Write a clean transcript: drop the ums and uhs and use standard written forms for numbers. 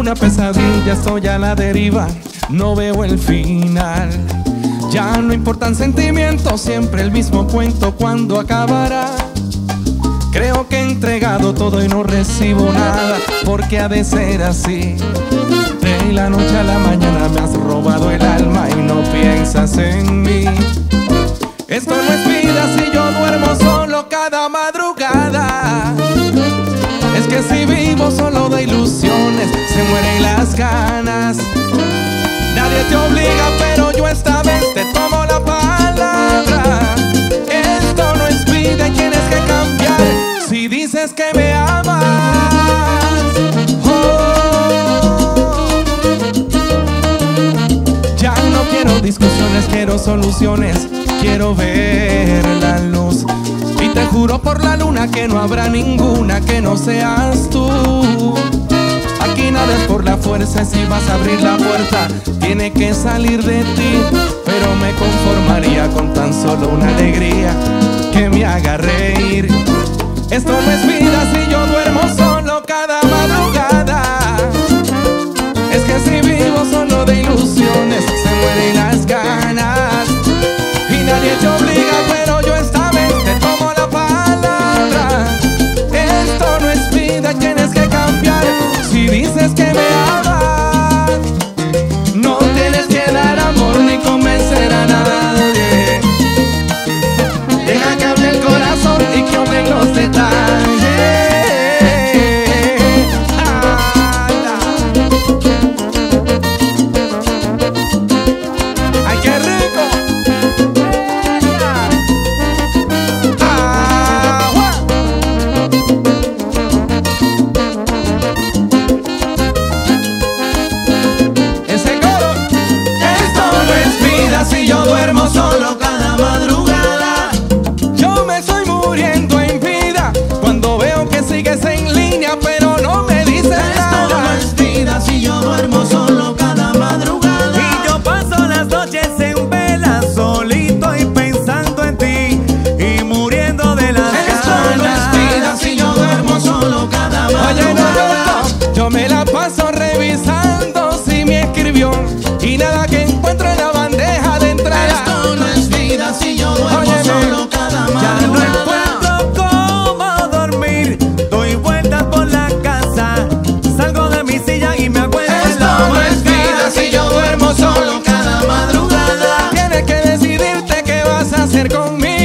una pesadilla, estoy a la deriva, no veo el final. Ya no importan sentimientos, siempre el mismo cuento, ¿cuándo acabará? Creo que he entregado todo y no recibo nada, porque ha de ser así. De la noche a la mañana me has robado el alma y no piensas en mí. Esto no es vida si yo duermo solo cada madrugada. Es que si vivo solo de ilusiones, se mueren las ganas. Nadie te obliga, pero yo esta vez te tomo la palabra. Esto no es vida y tienes que cambiar si dices que me amas. Ya no quiero discusiones, quiero soluciones, quiero ver la luz. Y te juro por la luna que no habrá ninguna que no seas tú. Aquí nada es por la fuerza, si vas a abrir la puerta tiene que salir de ti. Pero me conformaría con tan solo una alegría que me haga reír. Esto no es vida si yo duermo solo cada madrugada. Es que si vivo solo de ilusiones, se mueren las ganas. Y nadie te obliga, pero yo esta vez te tomo la palabra. Esto no es vida, tienes que cambiar si dices que me amas. No tienes que dar amor ni convencer a nadie. Deja que hable el corazón y que hablen los detalles. ¡Ay, qué rico! Ese coro. Esto no es vida si yo duermo solo cada madrugada. Yo me estoy muriendo en vida cuando veo que sigues en línea, pero no me dices nada. Esto no es vida si yo duermo solo cada madrugada. Y yo paso las noches en vela, solito y pensando en ti y muriendo de las ganas. Esto no es vida si yo duermo solo cada Oye, madrugada. no, yo me la paso revisando si me escribió y nada que encuentro en la bandeja de entrada. Esto no es vida si yo duermo Óyeme, solo cada Ya no madrugada. encuentro cómo dormir, doy vueltas por la casa, salgo de mi silla y me acuesto en Esto la no es vida banca. si yo duermo solo cada madrugada. Tienes que decidirte qué vas a hacer conmigo.